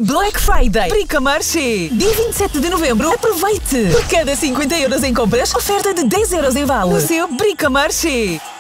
Black Friday, Bricomarché. Dia 27 de novembro, aproveite! Por cada 50 € em compras, oferta de 10 € em vale. No seu Bricomarché.